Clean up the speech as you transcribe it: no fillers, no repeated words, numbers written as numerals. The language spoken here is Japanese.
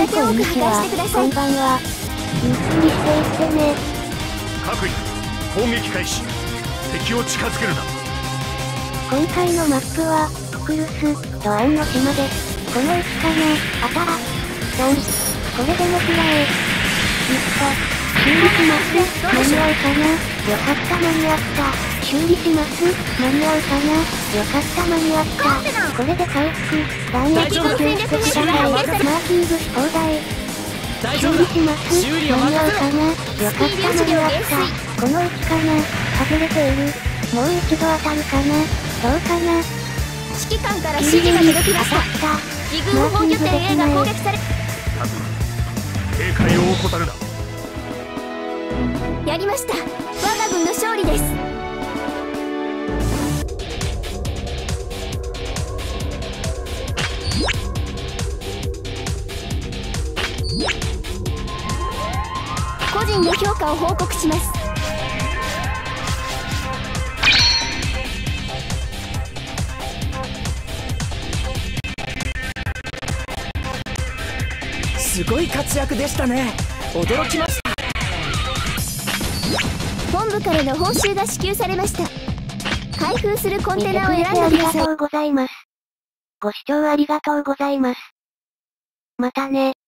めて多く破壊してください。こんばんは。ゆっくりしていってね。 各位攻撃開始。敵を近づけるな。 今回のマップはクルスとアンの島です。この位置かな。あたらドン。これでも食らえ。修理します。間に合うかな。よかった間に合った。修理します。間に合うかな。よかった間に合った。これで回復。弾薬補給してください。マーキングし放題。修理します。間に合うかな。よかった間に合った。この位置かな。外れている。もう一度当たるかな。どうかな。指揮官から指示が届きました。自軍本拠点 A が攻撃され。 警戒を怠るな。 やりました。我が軍の勝利です。個人の評価を報告します。 すごい活躍でしたね。驚きました。 本部からの報酬が支給されました。開封するコンテナを選んでください。ありがとうございます。ご視聴ありがとうございます。またね。